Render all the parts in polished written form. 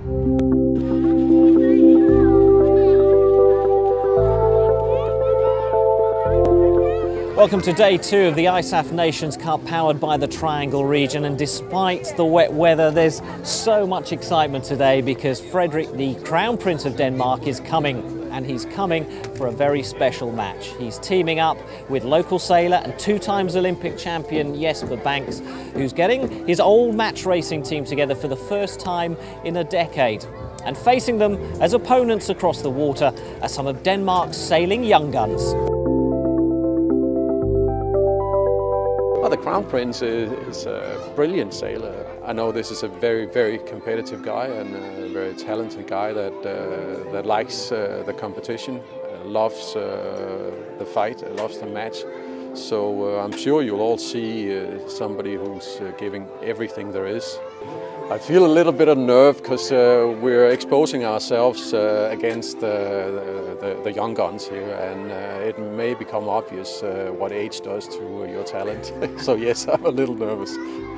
Welcome to day 2 of the ISAF Nations Cup powered by the Triangle region, and despite the wet weather there's so much excitement today because Frederik, the Crown Prince of Denmark, is coming, and he's coming for a very special match. He's teaming up with local sailor and 2 times Olympic champion Jesper Banks, who's getting his old match racing team together for the first time in a decade. And facing them as opponents across the water are some of Denmark's sailing young guns. Well, the Crown Prince is a brilliant sailor. I know this is a very, very competitive guy and a very talented guy that likes the competition, loves the fight, loves the match. So I'm sure you'll all see somebody who's giving everything there is. I feel a little bit of nerve because we're exposing ourselves against the young guns here, and it may become obvious what age does to your talent. So yes, I'm a little nervous.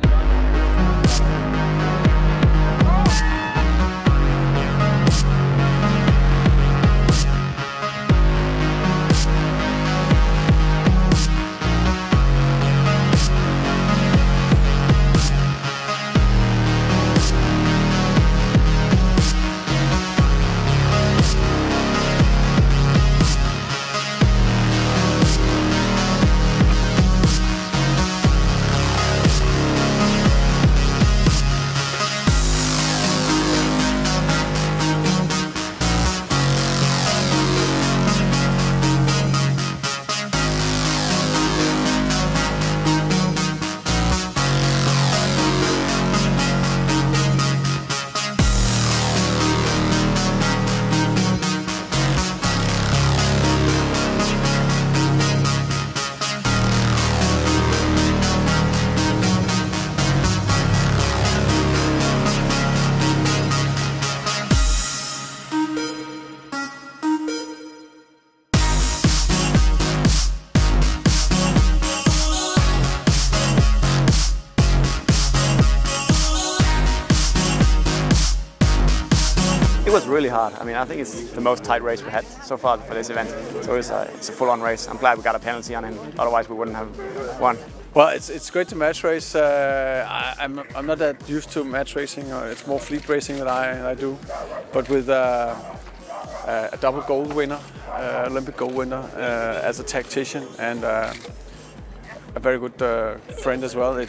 It was really hard. I mean, I think it's the most tight race we had so far for this event. So it's a full-on race. I'm glad we got a penalty on him. Otherwise, we wouldn't have won. Well, it's great to match race. I'm not that used to match racing. It's more fleet racing that I do. But with a double gold winner, Olympic gold winner, as a tactician and a very good friend as well,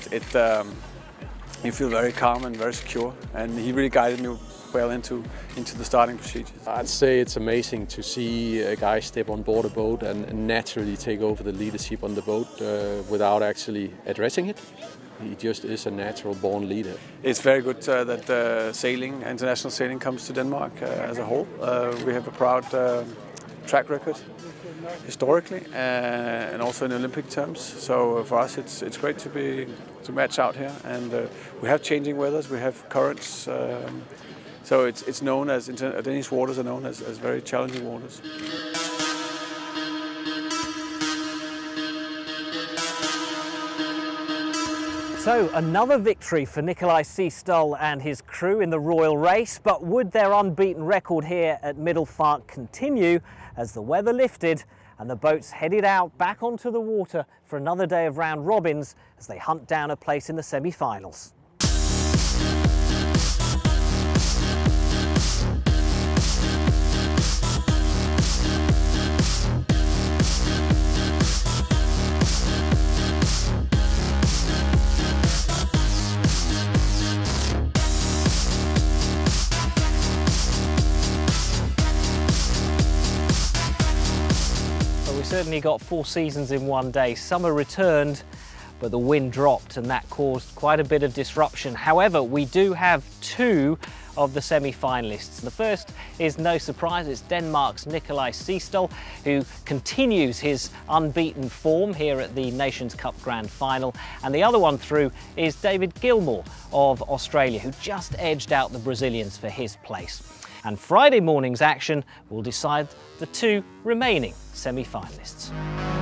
you feel very calm and very secure. And he really guided me well into the starting procedures. I'd say it's amazing to see a guy step on board a boat and naturally take over the leadership on the boat without actually addressing it. He just is a natural born leader. It's very good that sailing, international sailing, comes to Denmark as a whole. We have a proud track record historically and also in Olympic terms. So for us it's great to match out here, and we have changing weathers, we have currents. So it's known as, Danish waters are known as very challenging waters. So another victory for Nikolaj Seestøl and his crew in the Royal Race, but would their unbeaten record here at Middelfart continue as the weather lifted and the boats headed out back onto the water for another day of round robins as they hunt down a place in the semi-finals? Certainly got 4 seasons in one day. Summer returned, but the wind dropped and that caused quite a bit of disruption. However, we do have 2 of the semi-finalists. The first is no surprise, it's Denmark's Nikolaj Seestøl, who continues his unbeaten form here at the Nations Cup Grand Final. And the other one through is David Gilmour of Australia, who just edged out the Brazilians for his place. And Friday morning's action will decide the 2 remaining semi-finalists.